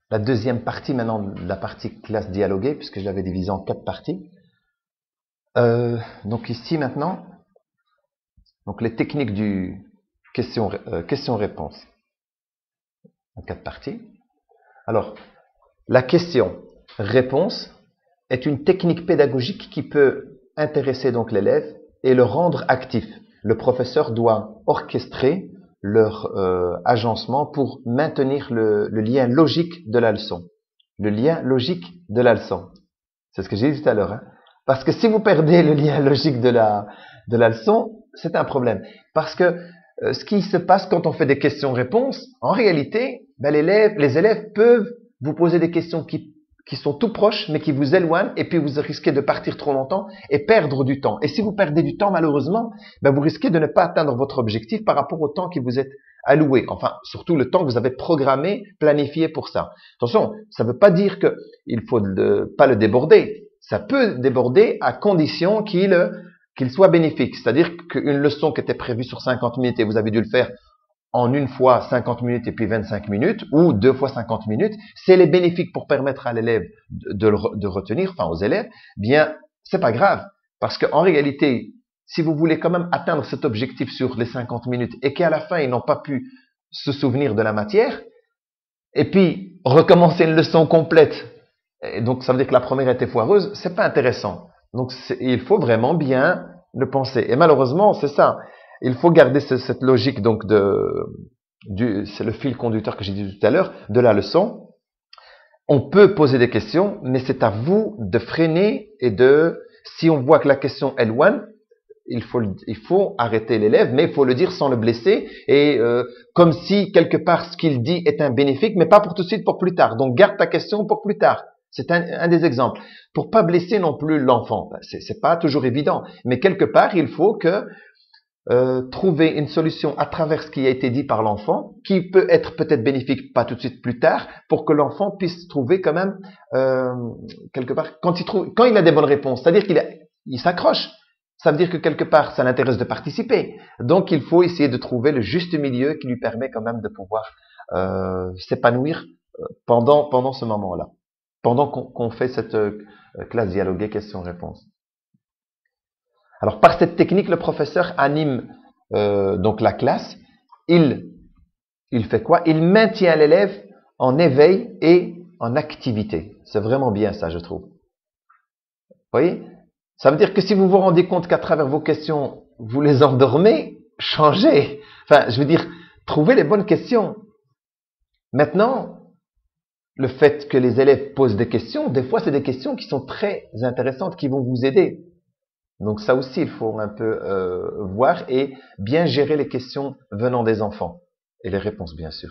la deuxième partie maintenant de la partie classe dialoguée, puisque je l'avais divisée en 4 parties. Donc ici maintenant, donc les techniques du question-réponse en 4 parties. Alors, la question-réponse est une technique pédagogique qui peut intéresser donc l'élève et le rendre actif. Le professeur doit orchestrer leur agencement pour maintenir le lien logique de la leçon. Le lien logique de la leçon. C'est ce que j'ai dit tout à l'heure. Hein? Parce que si vous perdez le lien logique de la leçon, c'est un problème. Parce que ce qui se passe quand on fait des questions-réponses, en réalité, ben les élèves peuvent vous poser des questions qui sont tout proches, mais qui vous éloignent, et puis vous risquez de partir trop longtemps et perdre du temps. Et si vous perdez du temps, malheureusement, ben vous risquez de ne pas atteindre votre objectif par rapport au temps qui vous est alloué. Enfin, surtout le temps que vous avez programmé, planifié pour ça. Attention, ça ne veut pas dire qu'il faut pas le déborder. Ça peut déborder à condition qu'il soit bénéfique. C'est-à-dire qu'une leçon qui était prévue sur 50 minutes et vous avez dû le faire en une fois 50 minutes et puis 25 minutes, ou 2 fois 50 minutes, c'est les bénéfiques pour permettre à l'élève de retenir, enfin aux élèves, bien, c'est pas grave. Parce qu'en réalité, si vous voulez quand même atteindre cet objectif sur les 50 minutes et qu'à la fin, ils n'ont pas pu se souvenir de la matière, et puis recommencer une leçon complète, et donc ça veut dire que la première était foireuse, c'est pas intéressant. Donc il faut vraiment bien le penser. Et malheureusement, c'est ça. Il faut garder cette logique donc c'est le fil conducteur que j'ai dit tout à l'heure de la leçon. On peut poser des questions, mais c'est à vous de freiner et si on voit que la question est loin, il faut arrêter l'élève, mais il faut le dire sans le blesser et comme si quelque part ce qu'il dit est un bénéfique, mais pas pour tout de suite, pour plus tard. Donc garde ta question pour plus tard. C'est un des exemples. Pour pas blesser non plus l'enfant, c'est pas toujours évident, mais quelque part il faut que trouver une solution à travers ce qui a été dit par l'enfant, qui peut être peut-être bénéfique, pas tout de suite plus tard, pour que l'enfant puisse trouver quand même quelque part quand il a des bonnes réponses, c'est-à-dire qu'il s'accroche. Ça veut dire que quelque part ça l'intéresse de participer. Donc il faut essayer de trouver le juste milieu qui lui permet quand même de pouvoir s'épanouir pendant ce moment-là, pendant qu'on fait cette classe dialoguée question-réponse. Alors, par cette technique, le professeur anime donc la classe. Il fait quoi? Il maintient l'élève en éveil et en activité. C'est vraiment bien ça, je trouve. Vous voyez? Ça veut dire que si vous vous rendez compte qu'à travers vos questions, vous les endormez, changez. Enfin, je veux dire, trouvez les bonnes questions. Maintenant, le fait que les élèves posent des questions, des fois, c'est des questions qui sont très intéressantes, qui vont vous aider. Donc ça aussi, il faut un peu voir et bien gérer les questions venant des enfants. Et les réponses, bien sûr.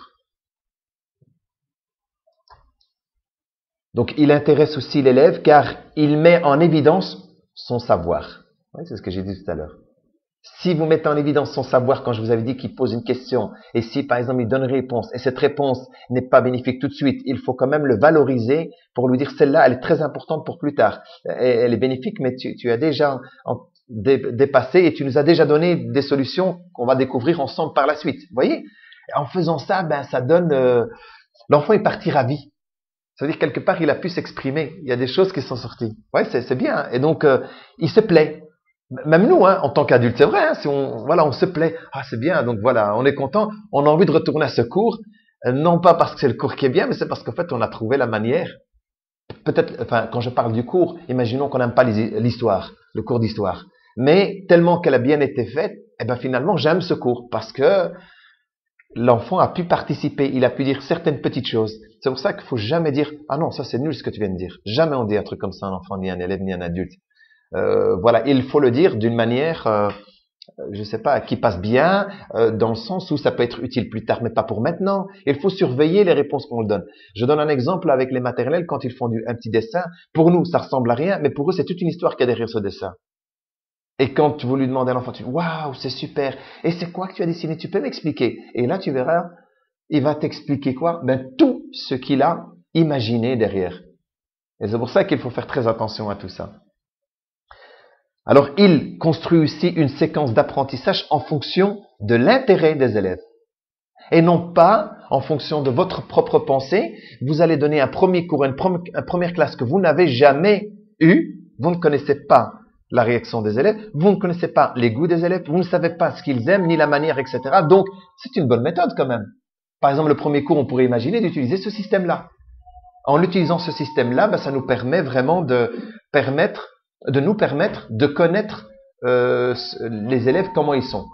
Donc il intéresse aussi l'élève car il met en évidence son savoir. Oui, c'est ce que j'ai dit tout à l'heure. Si vous mettez en évidence son savoir quand je vous avais dit qu'il pose une question, et si par exemple il donne une réponse, et cette réponse n'est pas bénéfique tout de suite, il faut quand même le valoriser pour lui dire celle-là, elle est très importante pour plus tard. Elle est bénéfique, mais tu as déjà dépassé et tu nous as déjà donné des solutions qu'on va découvrir ensemble par la suite. Vous voyez? En faisant ça, ben ça donne... l'enfant est parti ravi. Ça veut dire quelque part il a pu s'exprimer. Il y a des choses qui sont sorties. Ouais, c'est bien. Hein. Et donc il se plaît. Même nous, hein, en tant qu'adultes, c'est vrai, hein, si on se plaît, ah c'est bien, donc voilà, on est content, on a envie de retourner à ce cours, non pas parce que c'est le cours qui est bien, mais c'est parce qu'en fait on a trouvé la manière. Peut-être, enfin, quand je parle du cours, imaginons qu'on n'aime pas l'histoire, le cours d'histoire, mais tellement qu'elle a bien été faite, eh ben finalement j'aime ce cours parce que l'enfant a pu participer, il a pu dire certaines petites choses. C'est pour ça qu'il faut jamais dire ah non ça c'est nul ce que tu viens de dire. Jamais on dit un truc comme ça à un enfant, ni à un élève, ni à un adulte. Voilà, il faut le dire d'une manière, je sais pas, qui passe bien, dans le sens où ça peut être utile plus tard, mais pas pour maintenant. Il faut surveiller les réponses qu'on le donne. Je donne un exemple avec les maternelles quand ils font un petit dessin. Pour nous, ça ressemble à rien, mais pour eux, c'est toute une histoire qu'il y a derrière ce dessin. Et quand vous lui demandez à l'enfant, tu dis waouh, c'est super. Et c'est quoi que tu as dessiné? Tu peux m'expliquer? Et là, tu verras, il va t'expliquer quoi? Ben tout ce qu'il a imaginé derrière. Et c'est pour ça qu'il faut faire très attention à tout ça. Alors, il construit aussi une séquence d'apprentissage en fonction de l'intérêt des élèves. et non pas en fonction de votre propre pensée. Vous allez donner un premier cours, une première classe que vous n'avez jamais eue. Vous ne connaissez pas la réaction des élèves, vous ne connaissez pas les goûts des élèves, vous ne savez pas ce qu'ils aiment, ni la manière, etc. Donc, c'est une bonne méthode quand même. Par exemple, le premier cours, on pourrait imaginer d'utiliser ce système-là. En utilisant ce système-là, ben, ça nous permet vraiment de nous permettre de connaître les élèves, comment ils sont.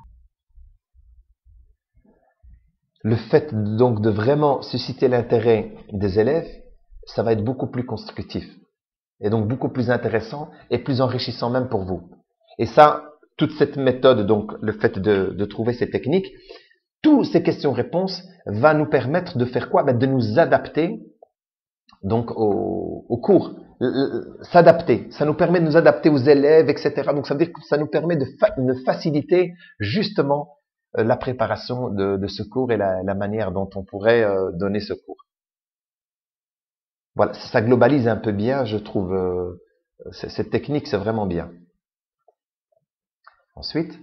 Le fait donc de vraiment susciter l'intérêt des élèves, ça va être beaucoup plus constructif. Et donc beaucoup plus intéressant et plus enrichissant même pour vous. Et ça, toute cette méthode, donc le fait de trouver ces techniques, toutes ces questions-réponses va nous permettre de faire quoi? Ben, de nous adapter donc au cours. S'adapter, ça nous permet de nous adapter aux élèves, etc. Donc ça veut dire que ça nous permet de faciliter justement la préparation de ce cours et la manière dont on pourrait donner ce cours. Voilà, ça globalise un peu bien, je trouve, cette technique, c'est vraiment bien. Ensuite,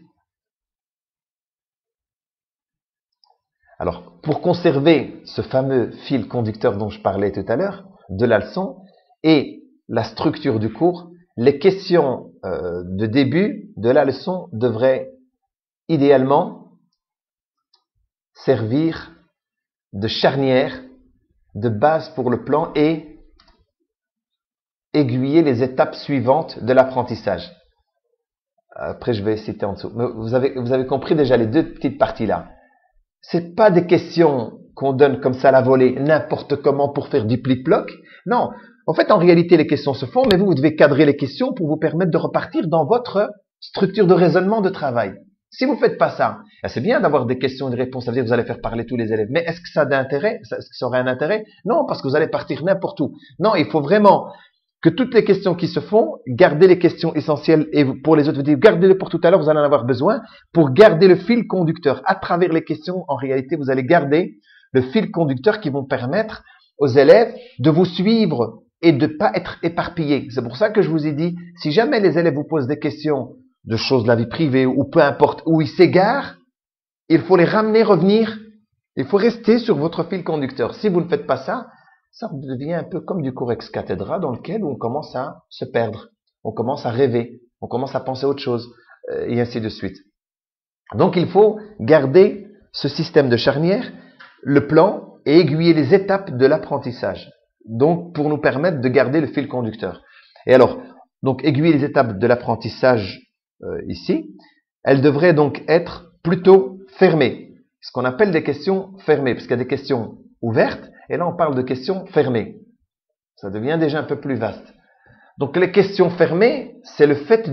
alors, pour conserver ce fameux fil conducteur dont je parlais tout à l'heure, de la leçon, et la structure du cours, les questions de début de la leçon devraient idéalement servir de charnière, de base pour le plan et aiguiller les étapes suivantes de l'apprentissage. Après, je vais citer en dessous. Mais vous avez compris déjà les deux petites parties-là. C'est pas des questions qu'on donne comme ça à la volée, n'importe comment pour faire du plic-ploc. Non. En fait, en réalité, les questions se font, mais vous devez cadrer les questions pour vous permettre de repartir dans votre structure de raisonnement de travail. Si vous ne faites pas ça, c'est bien d'avoir des questions et des réponses, ça veut dire que vous allez faire parler tous les élèves. Mais est-ce que ça a d'intérêt? Est-ce que ça aurait un intérêt? Non, parce que vous allez partir n'importe où. Non, il faut vraiment que toutes les questions qui se font, gardez les questions essentielles et pour les autres, vous dites, gardez-les pour tout à l'heure, vous allez en avoir besoin. Pour garder le fil conducteur à travers les questions, en réalité, vous allez garder le fil conducteur qui vont permettre aux élèves de vous suivre et de ne pas être éparpillés. C'est pour ça que je vous ai dit, si jamais les élèves vous posent des questions de choses de la vie privée ou peu importe, où ils s'égarent, il faut les ramener, revenir. Il faut rester sur votre fil conducteur. Si vous ne faites pas ça, ça devient un peu comme du cours ex cathedra dans lequel on commence à se perdre, on commence à rêver, on commence à penser à autre chose, et ainsi de suite. Donc il faut garder ce système de charnière, le plan, et aiguiller les étapes de l'apprentissage. Donc pour nous permettre de garder le fil conducteur. Et alors, donc aiguiller les étapes de l'apprentissage ici, elles devraient donc être plutôt fermées. Ce qu'on appelle des questions fermées, parce qu'il y a des questions ouvertes, et là on parle de questions fermées. Ça devient déjà un peu plus vaste. Donc les questions fermées, c'est le fait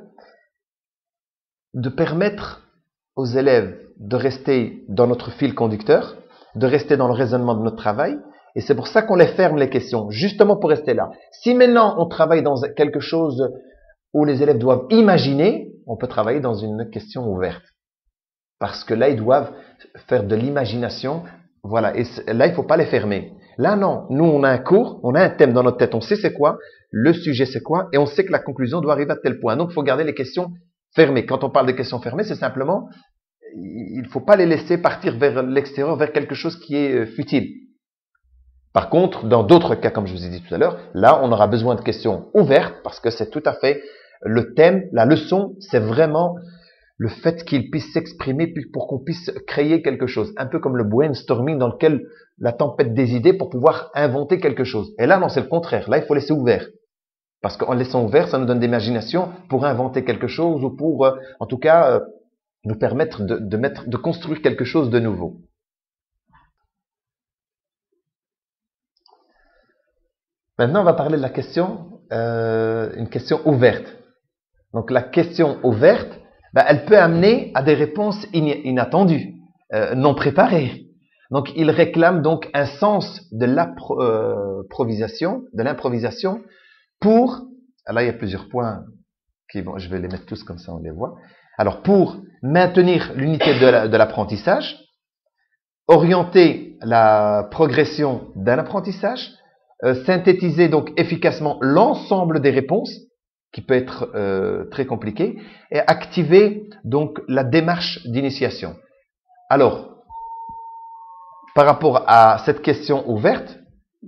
de permettre aux élèves de rester dans notre fil conducteur, de rester dans le raisonnement de notre travail, et c'est pour ça qu'on les ferme les questions, justement pour rester là. Si maintenant on travaille dans quelque chose où les élèves doivent imaginer, on peut travailler dans une question ouverte. Parce que là, ils doivent faire de l'imagination. Voilà. Et là, il ne faut pas les fermer. Là, non. Nous, on a un cours, on a un thème dans notre tête. On sait c'est quoi, le sujet c'est quoi, et on sait que la conclusion doit arriver à tel point. Donc, il faut garder les questions fermées. Quand on parle de questions fermées, c'est simplement, il ne faut pas les laisser partir vers l'extérieur, vers quelque chose qui est futile. Par contre, dans d'autres cas, comme je vous ai dit tout à l'heure, là, on aura besoin de questions ouvertes parce que c'est tout à fait le thème, la leçon, c'est vraiment le fait qu'il puisse s'exprimer pour qu'on puisse créer quelque chose. Un peu comme le brainstorming dans lequel la tempête des idées pour pouvoir inventer quelque chose. Et là, non, c'est le contraire. Là, il faut laisser ouvert. Parce qu'en laissant ouvert, ça nous donne l'imagination pour inventer quelque chose ou pour, en tout cas, nous permettre de construire quelque chose de nouveau. Maintenant, on va parler de la question, une question ouverte. Donc, la question ouverte, elle peut amener à des réponses inattendues, non préparées. Donc, il réclame donc un sens de l'improvisation, pour, là il y a plusieurs points, je vais les mettre tous comme ça on les voit. Alors, pour maintenir l'unité de l'apprentissage, orienter la progression d'un apprentissage, synthétiser donc efficacement l'ensemble des réponses, qui peut être très compliqué, et activer donc la démarche d'initiation. Alors, par rapport à cette question ouverte,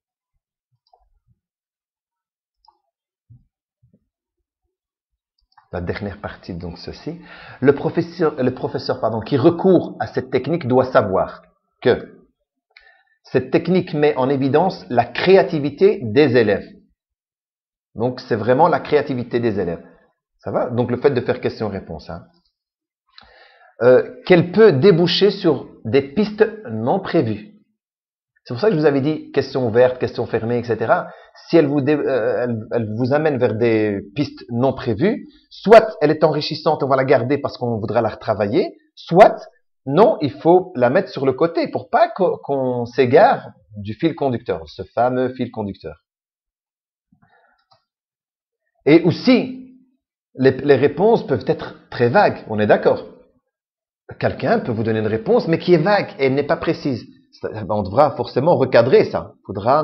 la dernière partie, donc ceci, le professeur qui recourt à cette technique doit savoir que cette technique met en évidence la créativité des élèves. Donc, c'est vraiment la créativité des élèves. Ça va? Donc, le fait de faire question-réponse. Hein. Qu'elle peut déboucher sur des pistes non prévues. C'est pour ça que je vous avais dit question ouverte, question fermée, etc. Si elle vous amène vers des pistes non prévues, soit elle est enrichissante, on va la garder parce qu'on voudra la retravailler, soit non, il faut la mettre sur le côté pour pas qu'on s'égare du fil conducteur, ce fameux fil conducteur. Et aussi, les réponses peuvent être très vagues, on est d'accord. Quelqu'un peut vous donner une réponse, mais qui est vague et n'est pas précise. On devra forcément recadrer ça. Il faudra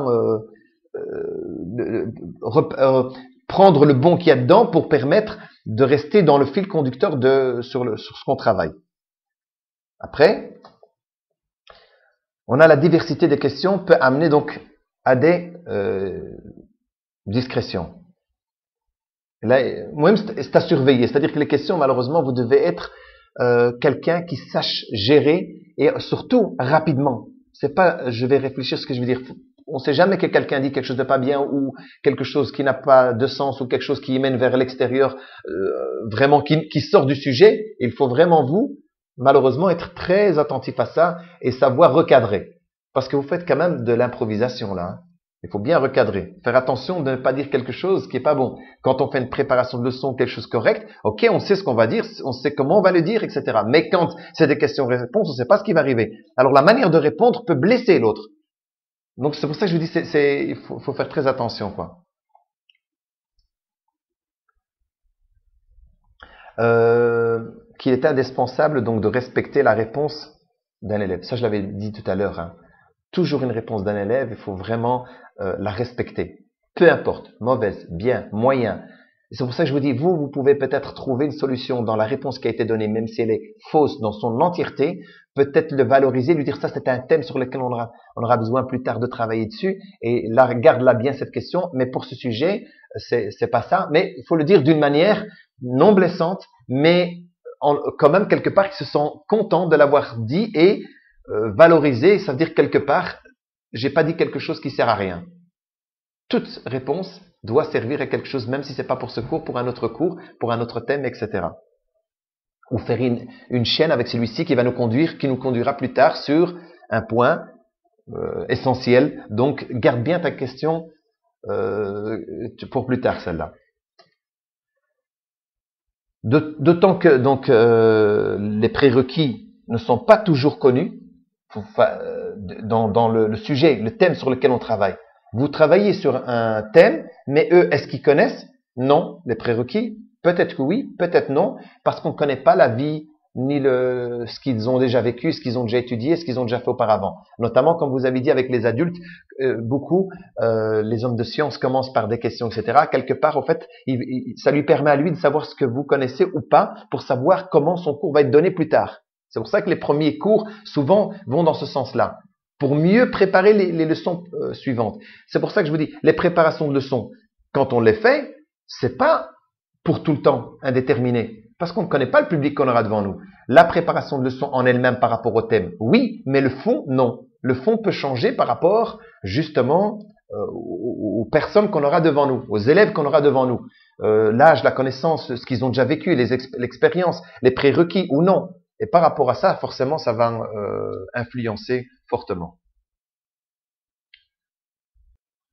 prendre le bon qu'il y a dedans pour permettre de rester dans le fil conducteur sur ce qu'on travaille. Après, on a la diversité des questions peut amener donc à des discrétions. Là, moi-même, c'est à surveiller. C'est-à-dire que les questions, malheureusement, vous devez être quelqu'un qui sache gérer et surtout rapidement. C'est pas, je vais réfléchir ce que je veux dire. On sait jamais que quelqu'un dit quelque chose de pas bien ou quelque chose qui n'a pas de sens ou quelque chose qui mène vers l'extérieur, vraiment qui sort du sujet. Il faut vraiment vous, malheureusement, être très attentif à ça et savoir recadrer. Parce que vous faites quand même de l'improvisation là. Hein. Il faut bien recadrer. Faire attention de ne pas dire quelque chose qui est pas bon. Quand on fait une préparation de leçon, quelque chose de correct, ok, on sait ce qu'on va dire, on sait comment on va le dire, etc. Mais quand c'est des questions-réponses, on ne sait pas ce qui va arriver. Alors la manière de répondre peut blesser l'autre. Donc c'est pour ça que je vous dis, il faut faire très attention, quoi. Qu'il est indispensable donc de respecter la réponse d'un élève. Ça, je l'avais dit tout à l'heure. Hein. Toujours une réponse d'un élève, il faut vraiment la respecter. Peu importe, mauvaise, bien, moyen. C'est pour ça que je vous dis, vous pouvez peut-être trouver une solution dans la réponse qui a été donnée, même si elle est fausse dans son entièreté, peut-être le valoriser, lui dire ça c'est un thème sur lequel on aura besoin plus tard de travailler dessus, et là, garde-la bien cette question, mais pour ce sujet, c'est pas ça, mais il faut le dire d'une manière non blessante, mais quand même quelque part qui se sent content de l'avoir dit et valoriser, ça veut dire quelque part, j'ai pas dit quelque chose qui sert à rien. Toute réponse doit servir à quelque chose, même si c'est pas pour ce cours, pour un autre cours, pour un autre thème, etc. Ou faire une chaîne avec celui-ci qui nous conduira plus tard sur un point essentiel. Donc, garde bien ta question pour plus tard, celle-là. D'autant que donc les prérequis ne sont pas toujours connus dans le sujet, le thème sur lequel on travaille. Vous travaillez sur un thème, mais eux, est-ce qu'ils connaissent? Non, les prérequis. Peut-être que oui, peut-être non, parce qu'on ne connaît pas la vie, ni ce qu'ils ont déjà vécu, ce qu'ils ont déjà étudié, ce qu'ils ont déjà fait auparavant. Notamment, comme vous avez dit avec les adultes, beaucoup, les hommes de science commencent par des questions, etc. Quelque part, en fait, ça lui permet à lui de savoir ce que vous connaissez ou pas, pour savoir comment son cours va être donné plus tard. C'est pour ça que les premiers cours, souvent, vont dans ce sens-là, pour mieux préparer les leçons suivantes. C'est pour ça que je vous dis, les préparations de leçons, quand on les fait, c'est pas pour tout le temps indéterminé, parce qu'on ne connaît pas le public qu'on aura devant nous. La préparation de leçons en elle-même par rapport au thème, oui, mais le fond, non. Le fond peut changer par rapport, justement, aux personnes qu'on aura devant nous, aux élèves qu'on aura devant nous. L'âge, la connaissance, ce qu'ils ont déjà vécu, l'expérience, les prérequis ou non. Et par rapport à ça, forcément, ça va influencer fortement.